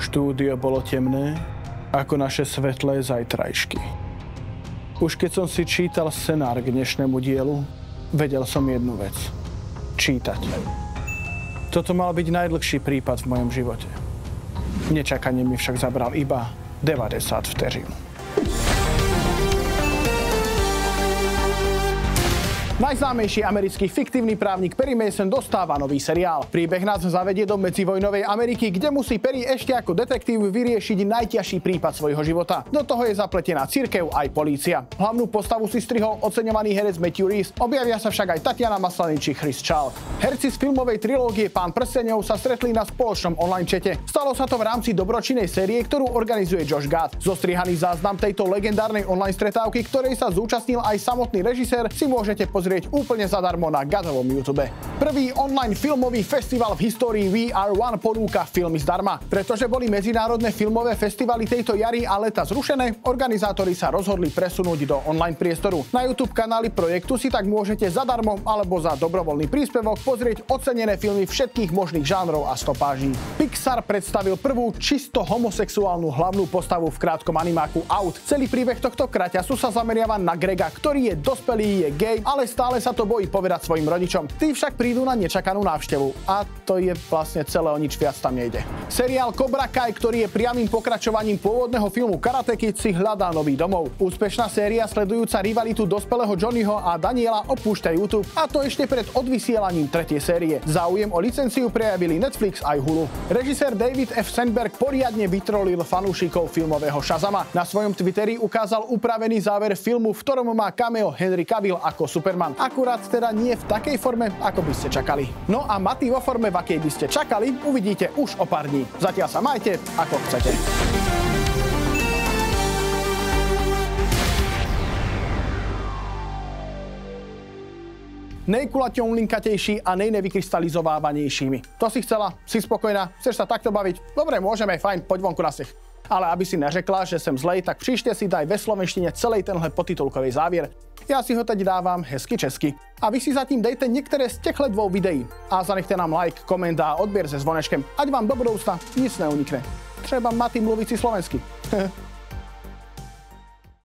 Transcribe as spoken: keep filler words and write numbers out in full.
Štúdio bolo temné, ako naše svetlé zajtrajšky. Už keď som si čítal scenár k dnešnému dielu, vedel som jednu vec. Čítať. Toto mal byť najdlhší prípad v mojom živote. Nečakanie mi však zabral iba deväťdesiat vteřin. Najznámejší americký fiktívny právnik Perry Mason dostáva nový seriál. Príbeh nás zavedie do medzivojnovej Ameriky, kde musí Perry ešte ako detektív vyriešiť najťažší prípad svojho života. Do toho je zapletená cirkev aj polícia. Hlavnú postavu si strihol oceňovaný herec Matthew Rhys, objavia sa však aj Tatiana Maslany či Chris Charles. Herci z filmovej trilógie Pán prsteňov sa stretli na spoločnom online čete. Stalo sa to v rámci dobročinnej série, ktorú organizuje Josh Gad. Zostrihaný záznam tejto legendárnej online stretávky, ktorej sa zúčastnil aj samotný režisér, si môžete pozrieť úplne zadarmo na Gadovom YouTube. Prvý online filmový festival v histórii We Are One ponúka filmy zdarma. Pretože boli medzinárodné filmové festivaly tejto jary a leta zrušené, organizátori sa rozhodli presunúť do online priestoru. Na YouTube kanáli projektu si tak môžete zadarmo alebo za dobrovoľný príspevok pozrieť ocenené filmy všetkých možných žánrov a stopáží. Pixar predstavil prvú čisto homosexuálnu hlavnú postavu v krátkom animáku Out. Celý príbeh tohto kraťasu sa zameriava na Grega, ktorý je dospelý, je gay, ale stále sa to bojí povedať svojim rodičom. Tí však prídu na nečakanú návštevu. A to je vlastne celé, o nič viac tam nejde. Seriál Cobra Kai, ktorý je priamym pokračovaním pôvodného filmu Karate Kid, si hľadá nový domov. Úspešná séria sledujúca rivalitu dospelého Johnnyho a Daniela opúšťa YouTube, a to ešte pred odvysielaním tretej série. Záujem o licenciu prejavili Netflix aj Hulu. Režisér David F. Sandberg poriadne vytrolil fanúšikov filmového Shazama. Na svojom Twitteri ukázal upravený záver filmu, v ktorom má cameo Henry Cavill ako Superman. Akurát teda nie v takej forme, ako by ste čakali. No a Matty vo forme, v akej by ste čakali, uvidíte už o pár dní. Zatiaľ sa majte, ako chcete. Nejkulaťom linkatejší a nejnevykrystalizovávanejšími. To si chcela? Si spokojná? Chceš sa takto baviť? Dobre, môžeme, fajn, poď vonku na sneh. Ale aby si neřekla, že som zlej, tak příště si daj ve slovenštine celej tenhle podtitulkový závier. Ja si ho teď dávam hezky česky. A vy si zatím dejte niektoré z těchto dvou videí. A zanechte nám like, koment a odběr se zvonečkem. Ať vám do budoucna nic neunikne. Třeba Matty mluvící slovensky.